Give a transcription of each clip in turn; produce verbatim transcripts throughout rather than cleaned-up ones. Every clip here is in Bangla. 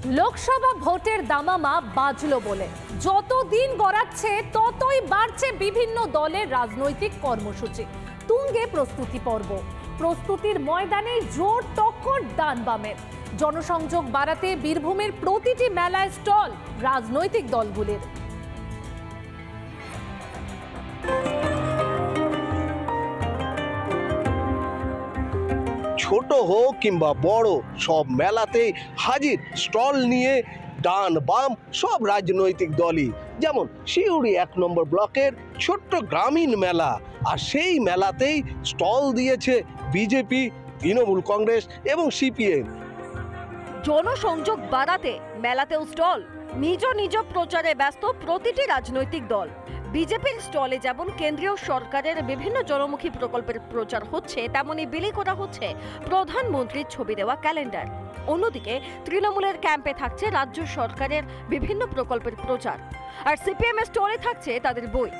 লোকসভা ভোটের দামামা বাজলো বলে যতদিন গড়াচ্ছে ততই বাড়ছে বিভিন্ন দলের রাজনৈতিক কর্মসূচি। তুঙ্গে প্রস্তুতি পর্ব, প্রস্তুতির ময়দানে জোর টক্কর ডান বামের। জনসংযোগ বাড়াতে বীরভূমের প্রতিটি মেলায় স্টল রাজনৈতিক দলগুলির। ছোট হোক কিংবা বড়, সব মেলাতেই হাজির স্টল নিয়ে ডান বাম সব রাজনৈতিক দলই। যেমন সিউড়ি এক নম্বর ব্লকের ছোট্ট গ্রামীণ মেলা, আর সেই মেলাতেই স্টল দিয়েছে বিজেপি, তৃণমূল কংগ্রেস এবং সিপিএম। জনসংযোগ বাড়াতে মেলাতেও স্টল, নিজ নিজ প্রচারে ব্যস্ত প্রতিটি রাজনৈতিক দল। বিজেপির স্টলে যেমন কেন্দ্রীয় সরকারের বিভিন্ন জনমুখী প্রকল্পের প্রচার হচ্ছে, তেমনি বিলি করা হচ্ছে প্রধানমন্ত্রীর ছবি দেওয়া ক্যালেন্ডার। অন্যদিকে তৃণমূলের ক্যাম্পে থাকছে রাজ্য সরকারের বিভিন্ন প্রকল্পের প্রচার, আর সিপিএম এর স্টলে থাকছে তাদের বই।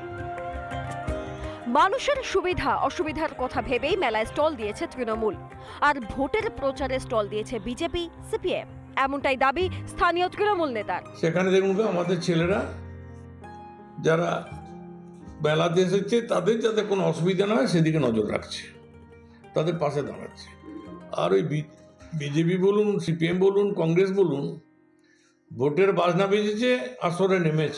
মানুষের সুবিধা অসুবিধার কথা ভেবেই মেলায় স্টল দিয়েছে তৃণমূল, আর ভোটের প্রচারে স্টল দিয়েছে বিজেপি, সিপিএম। এমনটাই দাবি স্থানীয় তৃণমূল নেতার। সেখানে দেখুন আমাদের ছেলেরা যারা বেলাতে এসেছে তাদের যাতে কোনো অসুবিধা না হয় সেদিকে নজর রাখছে, তাদের পাশে দাঁড়াচ্ছে। আর ওই বিজেপি বলুন, সিপিএম বলুন, কংগ্রেস বলুন, ভোটের বাজনা বেজেছে, আসরে নেমেছে।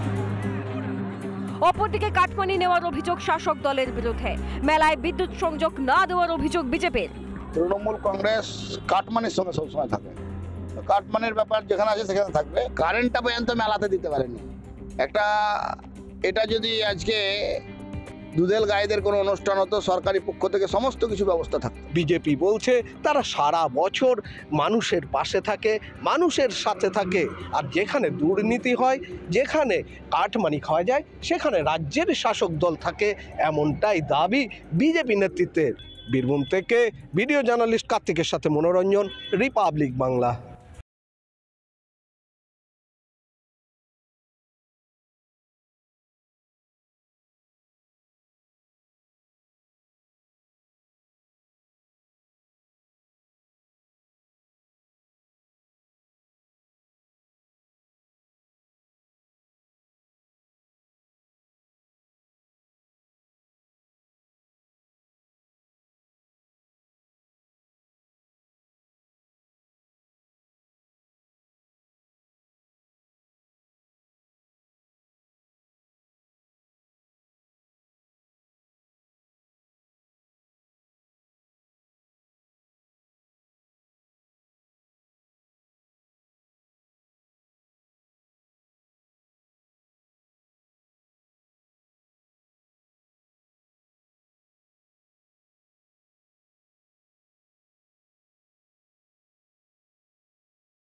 অপরদিকে কাটমানি নেওয়ার অভিযোগ শাসক দলের বিরুদ্ধে। মেলায় বিদ্যুৎ সংযোগ না দেওয়ার অভিযোগ বিজেপির। তৃণমূল কংগ্রেস কাটমানির সঙ্গে সবসময় থাকে, কাটমানির ব্যাপার যেখানে আছে সেখানে থাকবে। কারেন্টটা পর্যন্ত মেলাতে দিতে পারেনি। একটা এটা যদি আজকে দুধেল গাইদের কোনো অনুষ্ঠান হতো, সরকারি পক্ষ থেকে সমস্ত কিছু ব্যবস্থা থাকতো। বিজেপি বলছে তারা সারা বছর মানুষের পাশে থাকে, মানুষের সাথে থাকে, আর যেখানে দুর্নীতি হয়, যেখানে কাটমানি খাওয়া যায়, সেখানে রাজ্যের শাসক দল থাকে, এমনটাই দাবি বিজেপি নেতৃত্বের। বীরভূম থেকে ভিডিও জার্নালিস্ট কার্তিকের সাথে মনোরঞ্জন, রিপাবলিক বাংলা।